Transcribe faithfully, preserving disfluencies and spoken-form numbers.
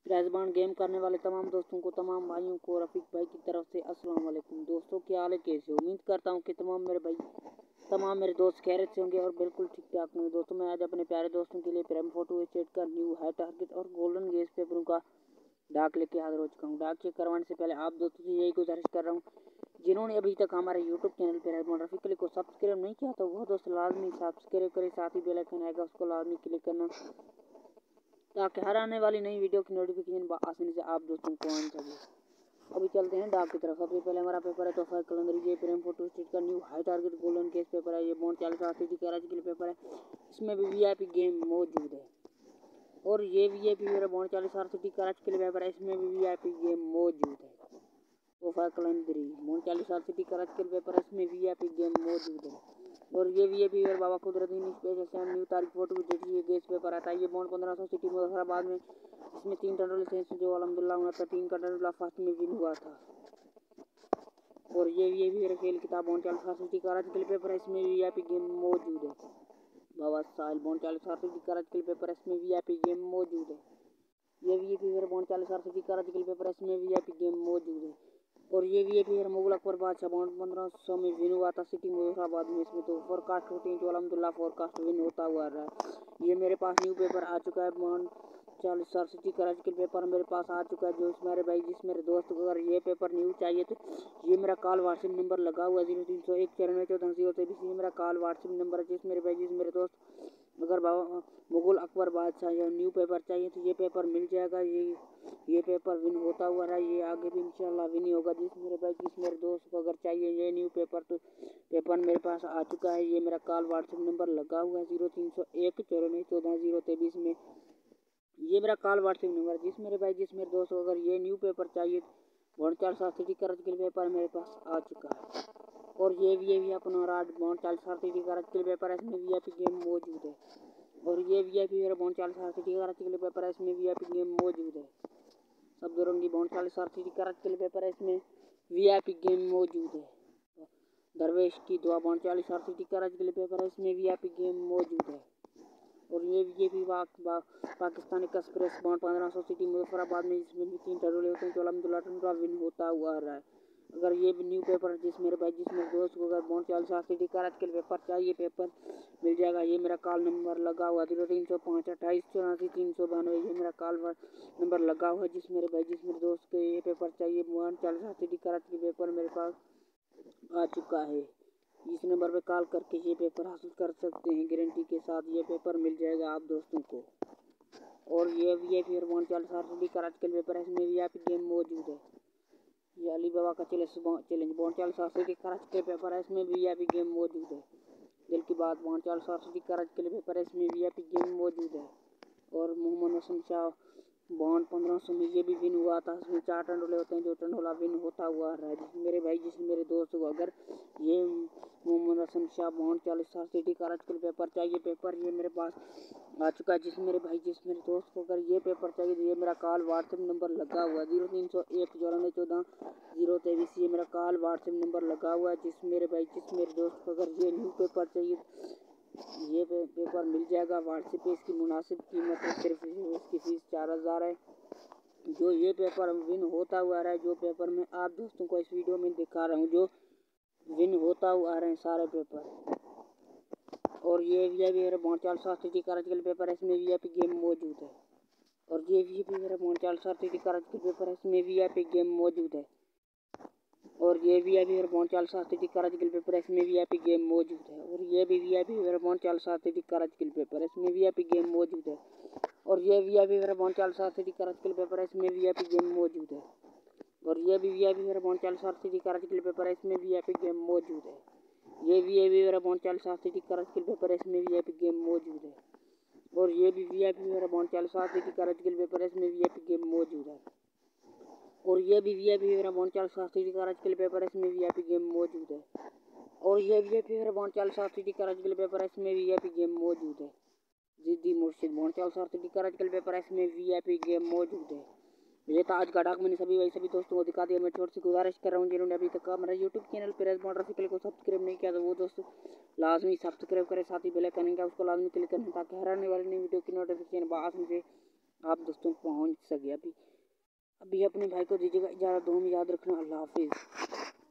मेज़बान गेम करने वाले तमाम दोस्तों को, तमाम भाइयों को रफ़ीक भाई की तरफ से अस्सलाम वालेकुम। दोस्तों क्या हाल है, कैसे हो? उम्मीद करता हूँ कि तमाम मेरे भाई तमाम मेरे दोस्त खैरियत से होंगे और बिल्कुल ठीक ठाक होंगे। दोस्तों मैं आज अपने प्यारे दोस्तों के लिए प्रेम फोटो स्टेट का न्यू हाई टारगेट और गोल्डन गेस पेपरों का डाक लेके हाजिर हो चुका हूँ। डाक चेक करवाने से पहले आप दोस्तों से यही गुजारिश कर रहा हूँ, जिन्होंने अभी तक हमारे यूट्यूब चैनल पर मेज़बान रफ़ीक अली को सब्सक्राइब नहीं किया तो वो दोस्त लाजमी सब्सक्राइब करें, साथ ही बेल आइकन आएगा उसको लाजमी क्लिक करना ताकि हर आने वाली नई वीडियो की नोटिफिकेशन आसानी से आप दोस्तों को आनी चाहिए। अभी चलते हैं डाक की तरफ। सबसे पहले हमारा पेपर है तोहफा कलंदरी ये प्रेम फोटो स्टेट का new high target golden case paper है। ये बॉन्ड चालीस आती थी कैराज के लिए पेपर है। इसमें भी वी आई पी गेम मौजूद है। और ये वी आई पी मेरा बॉन्ड चालीस आर सिटी कैराज के लिए पेपर है। इसमें भी वी आई पी गेम मौजूद है। तोहफा कलंदरी बॉन्ड चालीस आर सिटी कैराज के लिए पेपर है। इसमें वी आई पी गेम मौजूद है। और ये वी आई पी मेरे बाबा कुदरती स्पेशल से न्यू तारीख फोटो देखिए गेस पेपर आता है। ये बॉन्ड पंद्रह सौ सिटी मुजफ्फराबाद में। इसमें तीन टनल से जो अलहमदुल्ला उनहत्तर तीन का टनल फर्स्ट में विन हुआ था। और ये ये भी मेरे खेल किताब बॉन्ड चालीस आर सिटी कैराज के लिए पेपर है। इसमें वी आई पी गेम मौजूद है। बाबा साहिल बॉन्ड चालीस आर सिटी कैराज के लिए पेपर है। इसमें वी आई पी गेम मौजूद है। ये वी आई पी मेरे बॉन्ड चालीस आर सिटी कैराज के लिए पेपर है। इसमें वी आई पी गेम मौजूद है। और ये भी है मुगल अकबर बादशाह बॉन्ड पंद्रह सौ में विन हुआ था सिटी मुजफ्फराबाद में। इसमें तो फोरकास्ट होती है जो अलहमदुल्ला फोरकास्ट विन होता हुआ रहा है। ये मेरे पास न्यू पेपर आ चुका है बॉन्ड चालीस सौ सिटी कैराज के पेपर मेरे पास आ चुका है। जो इस मेरे भाई जिस मेरे दोस्त को अगर ये पेपर न्यू चाहिए तो ये मेरा कॉल व्हाट्सएप नंबर लगा हुआ है जीरो तीन सौ एक चौरानवे चौदह जीरो तेईस। ये मेरा कॉल व्हाट्सएप नंबर है। जिस मेरे भाई जिस मेरे दोस्त अगर बाबा मुगल अकबर बादशाह या न्यू पेपर चाहिए तो ये पेपर मिल जाएगा। ये ये पेपर विन होता हुआ रहा, ये आगे भी इंशाल्लाह विन ही होगा। जिस मेरे भाई जिस मेरे दोस्त को अगर चाहिए ये न्यू पेपर तो पेपर मेरे पास आ चुका है। ये मेरा कॉल व्हाट्सएप नंबर लगा हुआ है जीरो तीन सौ एक चौरानवे चौदह जीरो तेईस में। ये मेरा कॉल व्हाट्सएप नंबर जिस मेरे भाई जिस मेरे दोस्त को अगर ये न्यू पेपर चाहिए बॉन्ड चार सात सिटी कर्ज के पेपर मेरे पास आ चुका है। और ये भी ये भी अपना राज बॉन्ड चालीस सात सिटी कर्ज के पेपर है। इसमें वी आई पी गेम मौजूद है। और ये वी आई पी मेरा बॉन्ड चालीस सात सिटी कर्ज के पेपर है। इसमें वी आई पी गेम मौजूद है। सब दुरंगी बॉन्ड चालीस सात सिटी कर्ज के पेपर है। इसमें वी आई पी गेम मौजूद है। दरवेश की दुआ बॉन्ड चालीस सात सिटी कर्ज के पेपर है। इसमें वी आई पी गेम मौजूद है। और ये ये भी बा, बा, पाकिस्तानी एक्सप्रेस बॉन्ड पंद्रह सौ सिटी मुजफ्फराबाद में। इसमें भी तीन टरोले होते हैं जो अलहमदुल्ला टनका विन होता हुआ रहा है। अगर ये भी न्यू पेपर जिस मेरे भाई जिस मेरे दोस्त को अगर बॉन्ड चालीस सात सिटी कैराज के पेपर चाहिए पेपर मिल जाएगा। ये मेरा कॉल नंबर लगा हुआ जीरो तीन सौ पाँच अट्ठाईस चौरासी तीन सौ बानवे। ये मेरा कॉल नंबर लगा हुआ है। जिस मेरे भाई जिस मेरे दोस्त को ये पेपर चाहिए बॉन्ड चालीस सात सिटी कैराज के पेपर मेरे पास आ चुका है। इस नंबर पे कॉल करके ये पेपर हासिल कर सकते हैं गारंटी के साथ। ये पेपर मिल जाएगा आप दोस्तों को। और ये वी आई पी बॉन्ड चालीस सात सिटी कैराज के पेपर है। इसमें वी आई पी गेम मौजूद है। ये अली बाबा का चैलेंज चैलेंज बॉन्ड चालीस सात सिटी कैराज के पेपर है। इसमें वी आई पी गेम मौजूद है। दिल की बात बॉन्ड चालीस सात सिटी कैराज के पेपर है। इसमें वी आई पी गेम मौजूद है। और मोहम्मद हसन शाह बॉन्ड पंद्रह सौ में ये भी विन हुआ था। इसमें चार टंडोले होते हैं जो टंडोला विन होता हुआ रहा है। जिस मेरे भाई जिस मेरे दोस्त को अगर ये मोहम्मद हसन शाह बॉन्ड चालीस सात सिटी कैराज के पेपर चाहिए पेपर ये मेरे पास आ चुका है। जिस मेरे भाई जिस मेरे दोस्त को अगर ये पेपर चाहिए तो ये मेरा कॉल व्हाट्सएप नंबर लगा हुआ है जीरो तीन सौ एक चौरानवे चौदह जीरो तेईस। ये मेरा कॉल व्हाट्सएप नंबर लगा हुआ है। जिस मेरे भाई जिस मेरे दोस्त को अगर ये न्यू पेपर चाहिए ये पे, पेपर मिल जाएगा व्हाट्सएप पे। इसकी मुनासिब कीमत है, सिर्फ इसकी फीस चार हज़ार है। जो ये पेपर विन होता हुआ रहा है, जो पेपर मैं आप दोस्तों को इस वीडियो में दिखा रहा हूँ जो विन होता हुआ आ रहे हैं सारे पेपर। और ये वी आई पी मेरा बॉन्ड चालीस सात सिटी कैराज के पेपर है। इसमें वी आई पी गेम मौजूद है। और ये वी आई पी मेरा बॉन्ड चालीस सात सिटी कैराज के पेपर है। इसमें वी आई पी गेम मौजूद है। और ये वी आई पी मेरा बॉन्ड चालीस सात सिटी कैराज के पेपर है। इसमें वी आई पी गेम मौजूद है। और ये भी वी आई पी मेरा बॉन्ड चालीस सात सिटी कैराज के पेपर है। इसमें वी आई पी गेम मौजूद है। और ये वी आई पी मेरा बॉन्ड चालीस सात सिटी कैराज के पेपर है। इसमें वी आई पी गेम मौजूद है। और ये भी वी आई पी मेरा बॉन्ड चालीस सात सिटी कैराज के पेपर है। इसमें वी आई पी गेम मौजूद है। ये वी आई पी मेरा बॉन्ड चालीस सात सिटी कैराज के पेपर है। इसमें वी आई पी गेम मौजूद है। और ये भी वी आई पी मेरा बॉन्ड चालीस सात सिटी कैराज के पेपर है। इसमें वी आई पी गेम मौजूद है। और ये भी वी आई पी मेरा बॉन्ड चालीस सात सिटी कैराज के पेपर है। इसमें वी आई पी गेम मौजूद है। और ये वी आई पी मेरा बॉन्ड चालीस सात सिटी कैराज के पेपर है। इसमें वी आई पी गेम मौजूद है। जिद्दी मुर्शिद बॉन्ड चालीस सात सिटी कैराज के पेपर है। इसमें वी आई पी गेम मौजूद है। ये था आज का डाक। मैंने सभी भाई सभी दोस्तों को दिखा दिया। मैं छोटी सी गुजारिश कर रहा हूँ जिन्होंने अभी तक मेरा यूट्यूब चैनल पर मेज़बान रफ़ीक अली को सब्सक्राइब नहीं किया तो वो दोस्तों लाजमी सब्सक्राइब करें, साथ ही बेल आइकन का उसको लाजमी क्लिक करें ताकि हर आने वाली नई वीडियो की नोटिफिकेशन आसानी से आप दोस्तों पहुँच सके। अभी अभी अपने भाई को दीजिएगा इजाज़त, दुआ में याद रखना। अल्लाह हाफिज़।